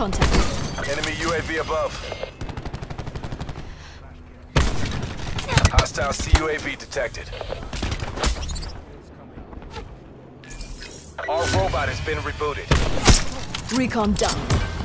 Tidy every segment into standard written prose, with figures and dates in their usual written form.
Contact. Enemy UAV above. Hostile CUAV detected. Our robot has been rebooted. Recon down.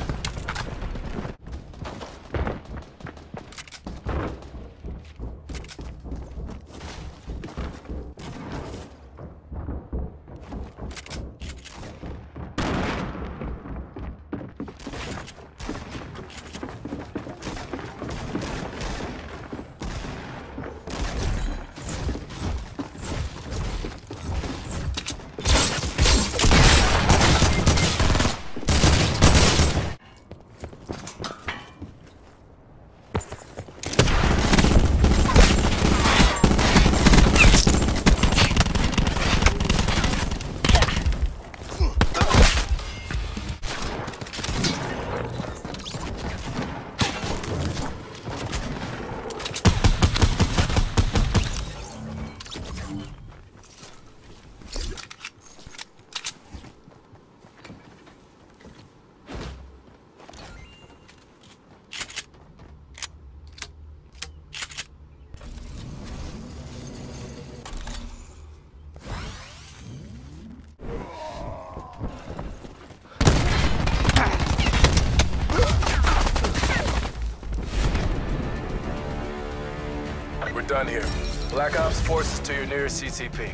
We're done here. Black Ops forces to your nearest CCP.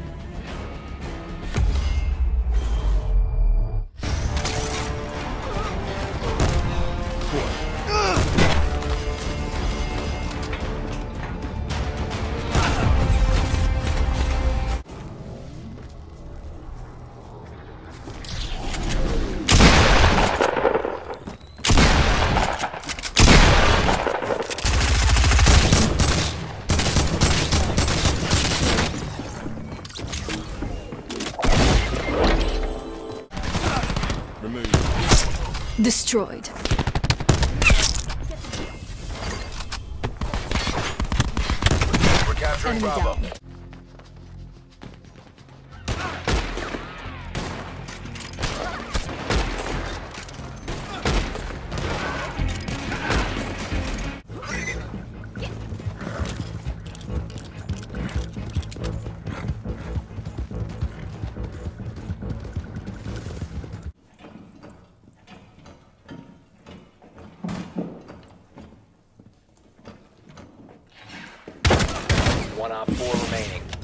Destroyed. We're capturing Enemy Bravo. down. One op 4 remaining.